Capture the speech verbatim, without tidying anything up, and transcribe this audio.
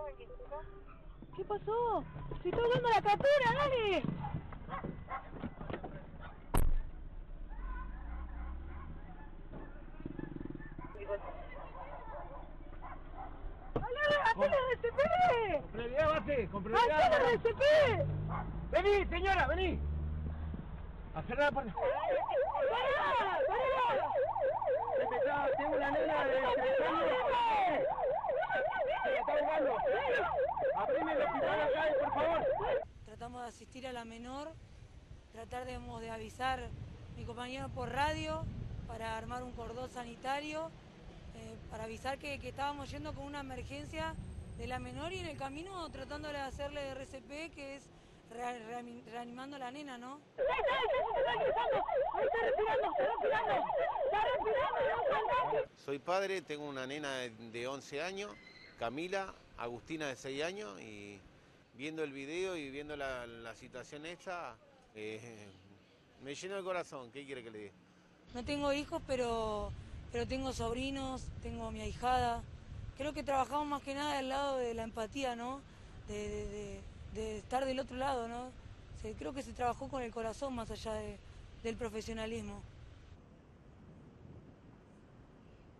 ¿Qué pasó? ¡Se está volviendo la captura, dale! ¡Hacele R C P! ¡Con prioridad, bate! ¡Con prioridad! ¡Hacele R C P! ¡Vení, señora, vení! ¡A cerrar la puerta! ¡Pará! ¡Pará! Empezá, tengo una nena de tres años. ¡Se la está ahogando! ¡Abrime el hospital acá, por favor! Tratamos de asistir a la menor, tratar de, de avisar a mi compañero por radio para armar un cordón sanitario, eh, para avisar que, que estábamos yendo con una emergencia de la menor y en el camino tratando de hacerle R C P, que es re, re, reanimando a la nena, ¿no? Soy padre, tengo una nena de once años, Camila, Agustina de seis años, y viendo el video y viendo la, la situación esta, eh, me llenó el corazón. ¿Qué quiere que le diga? No tengo hijos, pero, pero tengo sobrinos, tengo a mi ahijada. Creo que trabajamos más que nada del lado de la empatía, ¿no? De, de, de, de estar del otro lado, ¿no? Se, creo que se trabajó con el corazón más allá de, del profesionalismo.